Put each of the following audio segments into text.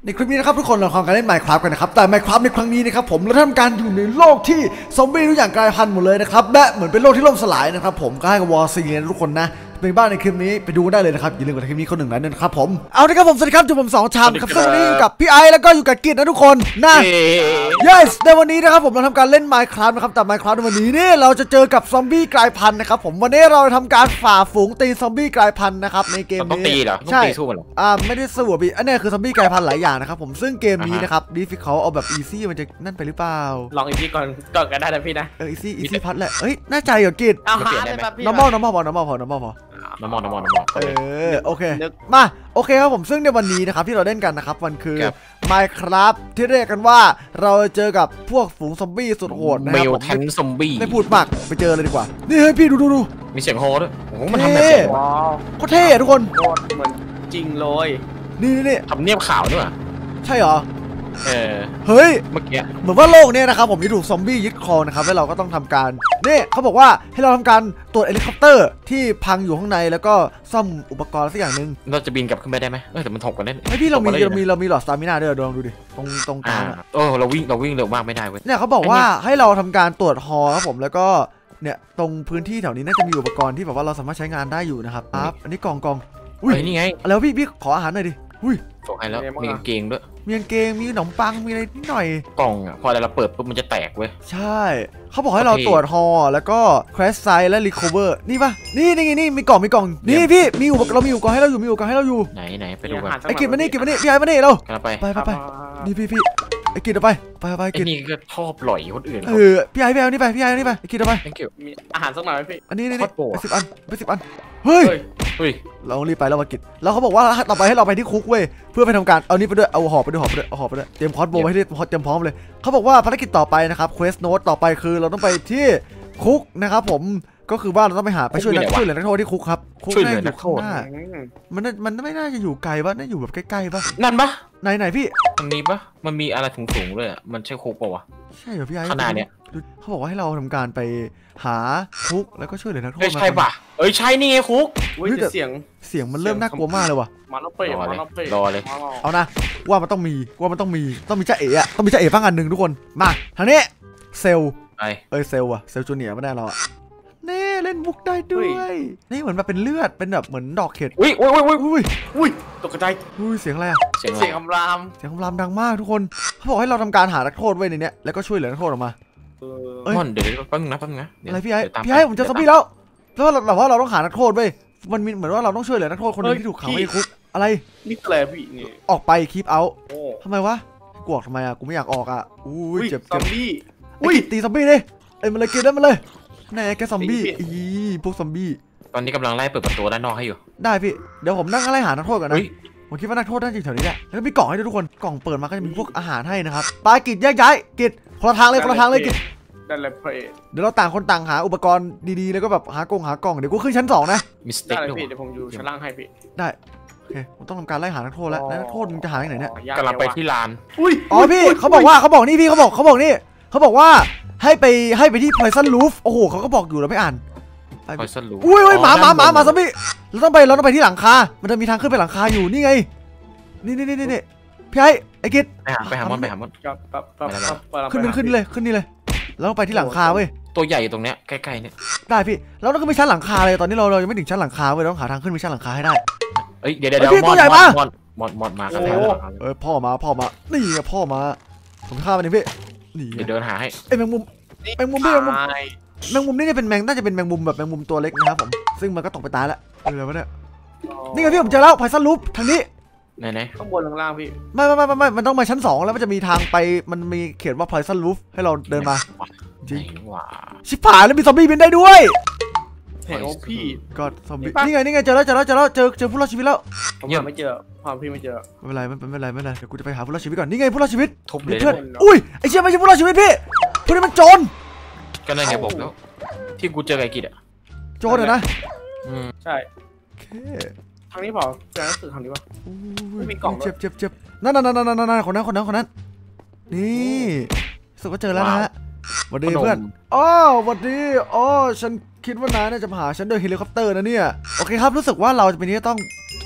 ในคลิปนี้นะครับทุกคนเราทำการเล่น Minecraft กันนะครับแต่ Minecraft ในครั้งนี้นะครับผมเราทำการอยู่ในโลกที่ซอมบี้ทุกอย่างกลายพันธุ์หมดเลยนะครับและเหมือนเป็นโลกที่ล่มสลายนะครับผมก็ให้กับวอร์ซีนะทุกคนนะเป็นบ้านในคลิปนี้ไปดูได้เลยนะครับอย่าลืมกดคลิปนี้คนหนึ่งนะนะครับผมเอาละครับผมสวัสดีครับจุ่มผม2 ชามครับซึ่งวันนี้อยู่กับพี่ไอแล้วก็อยู่กับกิจนะทุกคนนะ yes ในวันนี้นะครับผมเราทำการเล่น Minecraft นะครับแต่ Minecraft ในวันนี้นี่เราจะเจอกับซอมบี้กลายพันธุ์นะครับผมวันนี้เราทำการฝ่าฝูงตีซอมบี้กลายพันธุ์นะครับในเกมนี้ต้องตีเหรอใช่สู้มันเหรอไม่ได้สู้พี่อันนี้คือซอมบี้กลายพันธุ์หลายอย่างนะครับผมซึ่งเกมนี้นะครับดีฟิเขาเอาแบบอีซี่มันจะนั่นไปหรือเปล่าลองอีซี่ก่อนก็ได้นะพี่นะอีซี่พัดแหละเอ้ยน่าใจเหรอกิจเอาหาได้ไหมพี่ normal พอโอเคมาโอเคครับผมซึ่งในวันนี้นะครับที่เราเล่นกันนะครับมันคือ Minecraft ที่เรียกกันว่าเราเจอกับพวกฝูงซอมบี้สุดโหดนะครับผมซอมบี้ไม่พูดมากไปเจอเลยดีกว่านี่เฮ้ยพี่ดูมีเสียงโฮด้วยโอ้โหมันทำแบบเสียงว้าวโคตรเท่ทุกคนเหมือนจริงเลยนี่ทำเนียบข่าวด้วยใช่เหรอเฮ้ยเมื่อกี้เหมือนว่าโลกเนี่ยนะครับผมจะถูกซอมบี้ยึดครองนะครับแล้วเราก็ต้องทำการนี่เขาบอกว่าให้เราทำการตรวจเฮลิคอปเตอร์ที่พังอยู่ข้างในแล้วก็ซ่อมอุปกรณ์สักอย่างหนึ่งเราจะบินกลับขึ้นไปได้ไหมแต่มันถกกันได้ไอพี่เรามีหลอดสตามิน่าด้วยลองดูดิตรงกลางเราวิ่งเร็วมากไม่ได้เว้ยเนี่ยเขาบอกว่าให้เราทำการตรวจฮอครับผมแล้วก็เนี่ยตรงพื้นที่แถวนี้น่าจะมีอุปกรณ์ที่แบบว่าเราสามารถใช้งานได้อยู่นะครับอันนี้กล่องอุ้ยนี่ไงแล้วพี่ขออาหารหน่อยดิอุ้ยส่งให้แล้วมีกางเกงด้วยมีกางเกงมีขนมปังมีอะไรนิดหน่อยกล่องพอเราเปิดปุ๊บมันจะแตกเว้ยใช่เขาบอกให้เราตรวจฮอแล้วก็ crash site และ recover นี่ปะนี่มีกล่องนี่พี่เรามีอุปกรณ์ให้เราอยู่ไหนไปดูกันไอ้กิจมานี่พี่ไอ้มานี่เราไปนี่พี่ไอ้กิจเอาไปกิจนี่ก็ชอบหล่อยคนอื่นพี่ไอ้นี่ไปไอ้กิจเอาไปมีอาหารสักหน่อยไหมพี่อันนี้ไป10 อันเฮ้ยเรารีบไปแล้วมากิจแล้วเขาบอกว่าต่อไปให้เราไปที่คุกเว้ยเพื่อไปทำการเอานี่ไปด้วยเอาหอบไปด้วยเตรียมคอสโบไว้ให้เตรียมพร้อมเลยเขาบอกว่าภารกิจต่อไปนะครับ quest note ต่อไปคือเราต้องไปที่คุกนะครับผมก็คือว่าเราต้องไปช่วยเหลือนักโทษที่คุกครับคุกให้อยู่ข้างหน้ามันไม่น่าจะอยู่ไกลป่ะน่าอยู่แบบใกล้ๆป่ะนั่นปะไหนพี่ตรงนี้ปะมันมีอะไรสูงเลยมันใช่คุกป่าวะใช่เหรอพี่ไอ้ขนาดเนี้ยเขาบอกว่าให้เราทำการไปหาคุกแล้วก็ช่วยเหลือนักโทษใช่ป่ะใช่นี่ไงคุกเสียงมันเริ่มน่ากลัวมากเลยว่ะมาแล้วเปย์รอเลยเอานะว่ามันต้องมีจ้าเอ๋อะต้องมีจ้าเอ๋บ้างอันหนึ่งทุกคนมาทางนี้เซลเซลอะเซลจูเนียร์ไม่ได้เราอะนี่เล่นบุกได้ด้วยนี่เหมือนแบบเป็นเลือดเป็นแบบเหมือนดอกเห็ดอุ้ยตกใจเสียงอะไรอะเสียงคำรามดังมากทุกคนเขาบอกให้เราทำการหานักโทษไว้ในนี้แล้วก็ช่วยเหลือนักโทษออกมาเดี๋ยวแป๊บนึงนะอะไรพี่ไอ้ผมเจอซอมบี้แล้วแต่ว่าเราต้องหานักโทษไว้มันมีเหมือนว่าเราต้องช่วยเหลือนักโทษคนนึงที่ถูกขังไว้ในคุกอะไรนี่แกลพี่นี่ออกไปคีปเอาทำไมวะกูออกทำไมอะกูไม่อยากออกอะเจ็บซอมบี้ตีซอมบี้เลยมันเลยกินได้มันเลยแน่แกซอมบี้พวกซอมบี้ตอนนี้กำลังไล่เปิดประตูด้านนอกให้อยู่ได้พี่เดี๋ยวผมนั่งไล่หานักโทษก่อนนะผมคิดว่านักโทษน่าจะอยู่แถวนี้แหละแล้วก็มีกล่องให้ด้วยทุกคนกล่องเปิดมาก็จะมีพวกอาหารให้นะครับปากิจแยกย้ายกิจคนละทางเลยกิจเดี๋ยวเราต่างคนต่างหาอุปกรณ์ดีๆแล้วก็แบบหากล่องเดี๋ยวกูขึ้นชั้น2นะมีสเต็กด้วยเดี๋ยวผมอยู่ชั้นล่างให้พี่ได้โอเคผมต้องทำการไล่หานักโทษแล้วนักโทษมันจะหาที่ไหนเนี่ยกำลังไปที่ลานพี่เขาบอกนี่พี่เขาบอกนี่เขาบอกว่าให้ไปที่ Poison Roof โอ้โหเขาก็บอกอยู่แล้วไม่อ่าน Poison Roof หมาซอมบี้เราต้องไปที่หลังคามันจะมีทางขึ้นไปหลังคาอยู่นี่ไงนี่พี่ไอ้กิจไปหามันขึ้นนี่เลยแล้วไปที่หลังคาเว้ยตัวใหญ่ตรงเนี้ยใกล้ๆเนี่ยได้พี่เราต้องขึ้นไปชั้นหลังคาเลยตอนนี้เรายังไม่ถึงชั้นหลังคาเว้ยต้องหาทางขึ้นไปชั้นหลังคาให้ได้เดี๋ยวพี่ตัวใหญ่มากมอดมากันแล้วพ่อมานี่ไงพ่อมาผมฆ่ามันเองพี่นี่เดี๋ยวเดินหาให้แมงมุมนี่จะเป็นน่าจะเป็นแมงมุมแบบแมงมุมตัวเล็กนะครับผมซึ่งมันก็ตกไปตายแล้วเลยวะเนี่ยนี่ไงพี่ผมเจอแล้วไพซันลูปทางนี้ไหนข้างบนข้างล่างพี่ไม่มันต้องมาชั้น2แล้วมันจะมีทางไปมันมีเขียนว่าไพซันลูปให้เราเดินมาจริงว่ะชิบหายแล้วมีซอมบี้บินได้ด้วยเห็นพี่ก็ซอมบี้นี่ไงเจอแล้วเจอผู้รอดชีวิตแล้วผมไม่เจอพี่ไม่เจอไม่เป็นไรเดี๋ยวกูจะไปหาผู้รอดชีวิตก่อนนี่ไงผู้รอดชีวิตทุบเลยเพื่อนอุ้ยไอ้เชี่ยไม่ใช่ผู้รอดชีวิตพี่พวกนี้มันโจรก็นั่นไงบอกแล้วที่กูเจอไอ้กิจอะโจรนะใช่ทางนี้เปล่าเจอหนังสือทางนี้ป่ะไม่มีกล่องเจ็บนั่นคนนั้นนี่สุดก็เจอแล้วนะฮะสวัสดีเพื่อนสวัสดีฉันคิดว่านายน่าจะมาหาฉันโดยเฮลิคอปเตอร์นะเนี่ยโอเคครับรู้สึกว่าเราจะเป็นที่ต้องท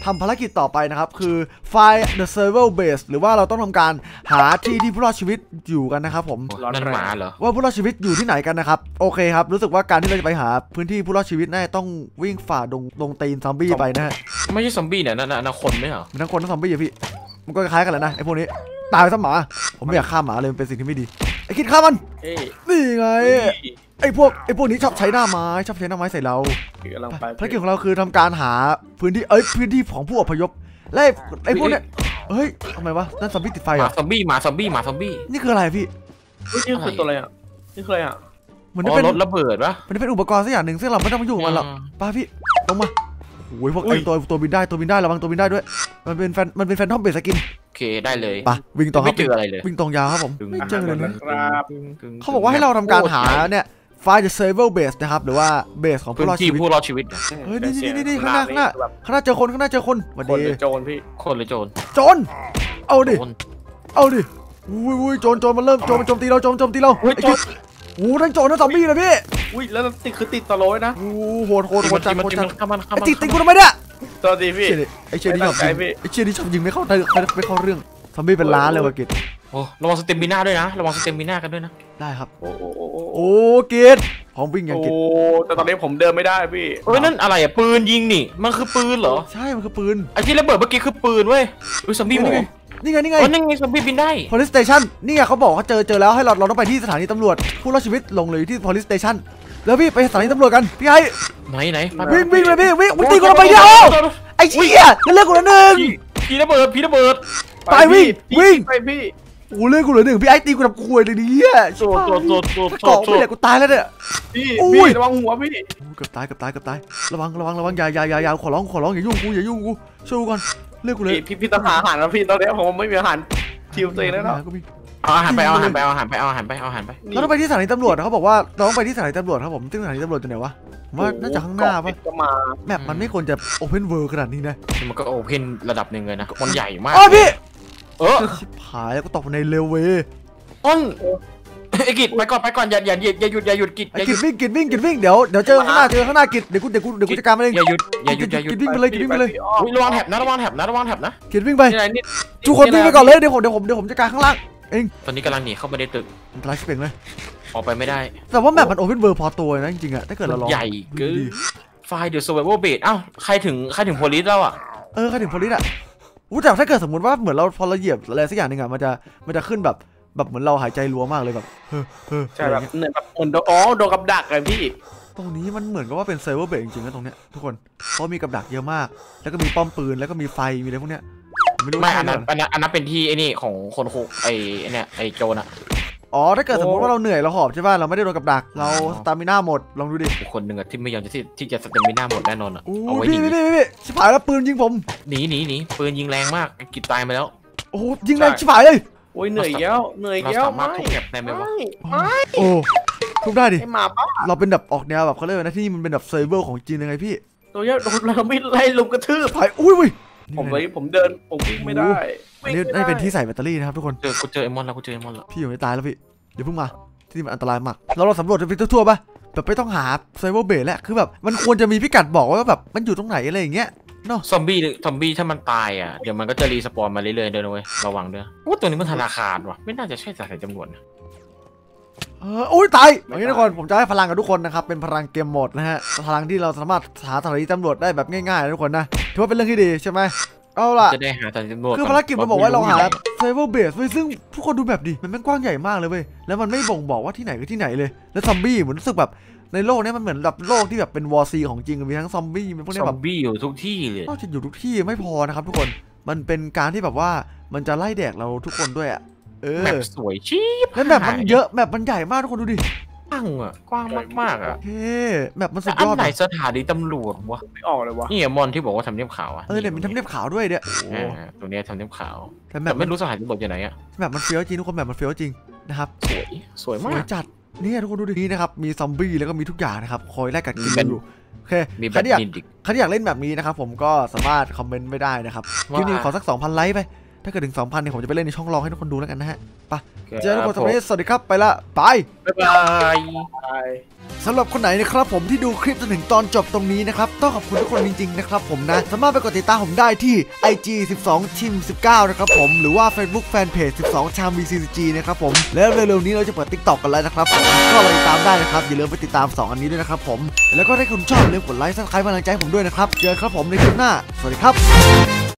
ทำภารกิจต่อไปนะครับคือ find the survival base หรือว่าเราต้องทำการหาที่ที่ผู้รอดชีวิตอยู่กันนะครับผมนั่นหมาเหรอว่าผู้รอดชีวิตอยู่ที่ไหนกันนะครับโอเคครับรู้สึกว่าการที่เราจะไปหาพื้นที่ผู้รอดชีวิตน่าจะต้องวิ่งฝ่าดงตีนซอมบี้ไปนะฮะไม่ใช่ซอมบี้เนี่ยนั่นคนไม่เหรอมันทั้งคนทั้งซอมบี้อะพี่มันก็คล้ายกันแหละนะไอ้พวกนี้ตายไปซะหมาผมไม่อยากฆ่าหมาเลยมันเป็นสิ่งที่ไม่ดีไอ้คิดฆ่ามันนี่ไงไอ้พวกนี้ชอบใช้หน้าไม้ใส่เราภารกิจของเราคือทำการหาพื้นที่ของผู้อพยพและไอ้พวกเนี้ยเฮ้ยทำไมวะนั่นซอมบี้ติดไฟเหรอซอมบี้นี่คืออะไรพี่นี่คือตัวอะไรอ่ะนี่คืออะไรอ่ะมันเป็นรถระเบิดปะมันเป็นอุปกรณ์สักอย่างหนึ่งซึ่งเราไม่ต้องมายุ่งกับมันหรอกป้าพี่ลงมาโอ้ยพวกไอ้ตัวบินได้ระวังตัวบินได้ด้วยมันเป็นแฟนทอมเบสสกินโอเคได้เลยปะวิ่งตรงไม่เจออะไรเลยวิ่งตรงยาวครับผมไม่เจอเลยนะครับเขาบอกว่าให้เราทำการหาเนี่ย find the survival base นะครับหรือว่าเบสของผู้รอดชีวิตเฮ้ยนี่ข้างหน้าเจอคนวันดีโจรพี่คนหรือโจรเอาดิอุ้ยโจรมันเริ่มโจมตีเราไอ้กิ๊กโอ้ทั้งโจรทั้งซอมบี้เลยพี่อุ้ยแล้วติดตะโลยนะโอ้โหดจังติดกูทำไมเนี่ยตัวดีพี่ไอ้เชี่ยนี่ชอบยิงไม่เข้าเรื่องซอมบี้เป็นล้านเลยว่ะกิจโอ้ระวังสเตมิน่าด้วยนะระวังสเตมิน่ากันด้วยนะได้ครับโอ้กิจพร้อมวิ่งอย่างกิจโอ้แต่ตอนนี้ผมเดินไม่ได้พี่เฮ้ยนั่นอะไรอ่ะปืนยิงนี่มันคือปืนเหรอใช่มันคือปืนไอ้ที่ระเบิดเมื่อกี้คือปืนเว้ยซอมบี้นี่ไงซอมบี้บินได้ police station นี่ไงเขาบอกว่าเจอแล้วให้เราต้องไปที่สถานีตำรวจผู้รอดชีวิตลงเลยที่ police station แล้วพี่ไปสถานีตำรวจกันพี่ไอ้ไหนวิ่งเลยพี่วิ่งตีกูลงไปเดียวไอ้เชี่ยเลือกกูละหนึ่งพี่ระเบิดไปวิ่งไปพี่โอ้เลือกกูละหนึ่งพี่ไอ้ตีกูแบบคุยเลยเนี่ยโจเกาะไม่ได้กูตายแล้วเนี่ยพี่ระวังหัวพี่เกือบตายระวังอย่าขอร้องอย่ายุ่งกูช่วยกูก่อนเลือกกูเลยพี่ต้องหาอาหารแล้วพี่ตอนนี้ผมไม่มีอาหารทิวตัวเองแล้วเนาะเอาอาหารไปแล้วต้องไปที่สถานีตำรวจเขาบอกว่าเราต้องไปที่สถานีตำรวจครับผมซึ่งสถานีตำรวจจะไหนวะว่าน่าจะข้างหน้าป่ะแมปมันไม่ควรจะโอเพนเวิลด์ขนาดนี้นะมันก็โอเพนระดับหนึ่งเลยนะมันใหญ่มากพี่ชิบหายแล้วก็ตกในเรลเวย์ไอ้กิจไปก่อนอย่าหยุดกิจวิ่งเดี๋ยวเจอข้างหน้ากิจเดี๋ยวกูจัดการมันเองอย่าหยุดกิจวิ่งไปเลยระวังแถบนะกิจวิ่งไปทุกคนวิ่งไปก่อนเลยเดี๋ยวผมจัดการข้างล่างเองตอนนี้กำลังหนีเข้าไปในตึกอันตรายชิบเป่งเลยออกไปไม่ได้แต่ว่าแมปมันโอเพนเวิลด์พอตัวนะจริงๆอะถ้าเกิดเราลองใหญ่เกินไฟเดอะ survival base อ้าวใครถึงโพลิสแล้วอ่ะใครถึงโพลิสอ่ะแต่ถ้าเกิดสมมติว่าเหมือนเราพอเราเหยียบอะไรสักอย่างหนึ่งอ่ะมันจะขึ้นแบบเหมือนเราหายใจรัวมากเลยแบบใช่แบบเหมือนโดนกับดักเลยพี่ตรงนี้มันเหมือนกับว่าเป็นเซิร์ฟเวอร์เบรกจริงๆนะตรงเนี้ยทุกคนเขามีกับดักเยอะมากแล้วก็มีป้อมปืนแล้วก็มีไฟมีอะไรพวกเนี้ยไม่อันนั้นเป็นที่ไอ้นี่ของคนคุกไอ้โจรอะถ้าเกิดสมมติว่าเราเหนื่อยเราหอบใช่ป่ะเราไม่ได้โดนกับดักเราสตามิน่าหมดลองดูดิคนหนึ่งอะที่ไม่ยอมที่จะสตามิน่าหมดแน่นอนอะเอาไว้นี่ชิบหายแล้วปืนยิงผมหนีปืนยิงแรงมากกิดตายมาแล้วยิงแรงชิบหายเลยโอ้ยเหนื่อยเยอะไม่ทุบได้ดิเราเป็นแบบออกแนวแบบเขาเรียกว่าที่นี่มันเป็นแบบเซิร์ฟเวอร์ของจีนยังไงพี่ตัวเยอะโดนเราไม่ไล่ลุมกระทืบผมเดินผมวิ่งไม่ได้นี่เป็นที่ใส่แบตเตอรี่นะครับทุกคนกูเจอไอมอนแล้วพี่อยู่ไม่ตายแล้วพี่เดี๋ยวเพิ่งมาที่มันอันตรายมากเราสำรวจไปทั่วๆป่ะแบบไม่ต้องหาเซิร์ฟเวอร์เบสแหละคือแบบมันควรจะมีพิกัดบอกว่าแบบมันอยู่ตรงไหนอะไรอย่างเงี้ยเนาะซอมบี้ถ้ามันตายอ่ะเดี๋ยวมันก็จะรีสปอนมาเรื่อยๆเดินเว้ยระวังด้วยว่าตัวนี้มันธนาคารว่ะไม่น่าจะใช่สถานตำรวจตายอย่างนี้ทุกคนผมจะให้พลังกับทุกคนนะครับเป็นพลังเกมโหมดนะฮะพลังที่เราสามารถหาสถานีตำรวจได้แบบง่ายๆทุกคนนะถือว่าเป็นเรื่องที่ดีใช่ไหมเอาล่ะจะได้หาสถานีตำรวจคือภารกิจมันบอกว่าเราหาเซิร์ฟเวอร์เบสเว้ยซึ่งทุกคนดูแบบดิมันกว้างใหญ่มากเลยเว้ยแล้วมันไม่บ่งบอกว่าที่ไหนคือที่ไหนเลยแล้วซอมบี้เหมือนรู้สึกแบบในโลกนี้มันเหมือนแบบโลกที่แบบเป็นวอร์ซีของจริงมีทั้งซอมบี้มีพวกนี้แบบซอมบี้อยู่ทุกที่เลยนอกจากอยู่ทุกที่ไม่พอนะครับทุกคนมันเป็นการที่แบบว่ามันจะไล่แดกเราทุกคนด้วยแมปสวยชีพแล้วแบบมันเยอะแบบมันใหญ่มากทุกคนดูดิกว้างมากแบบมันสุดยอดไหนสถานีตำรวจวะไม่ออกเลยวะนี่มอนที่บอกว่าทำเนียบขาวเนี่ยมันทำเนียบขาวด้วยเนี่ยตรงนี้ทำเนียบขาวแต่แบบไม่รู้สถานีตำรวจอยู่ไหนแบบมันเฟี้ยวจริงทุกคนแบบมันเฟี้ยวจริงนะครับสวยมากจัดนี่ทุกคนดูดินี่นะครับมีซอมบี้แล้วก็มีทุกอย่างนะครับคอยไล่กัดกินกันอยู่โอเคใครที่อยากเล่นแบบนี้นะครับผมก็สามารถคอมเมนต์ไม่ได้นะครับคลิปนี้ขอสัก 2,000 ไลค์ไปถ้าเกิดถึง 2,000เนี่ยผมจะไปเล่นในช่องรองให้ทุกคนดูแล้วกันนะฮะไปโอเคเจอกันทุกคนตอนนี้สวัสดีครับไปละบายบ๊ายบายใช่สำหรับคนไหนนะครับผมที่ดูคลิปจนถึงตอนจบตรงนี้นะครับต้องขอบคุณทุกคนจริงๆนะครับผมนะสามารถไปกดติดตามผมได้ที่ IG 12 Team 19นะครับผมหรือว่า Facebook Fanpage 12 Cham VCG นะครับผมแล้วเร็วๆนี้เราจะเปิด TikTok กันแล้วนะครับผมก็ไปติดตามได้นะครับอย่าลืมไปติดตาม2อันนี้ด้วยนะครับผมแล้วก็ถ้าคุณชอบอย่าลืมกดไลค์ Subscribe กำลังใจให้ผมด้วยนะครับเจอกันครับผมในคลิปหน้าสวัสดีครับ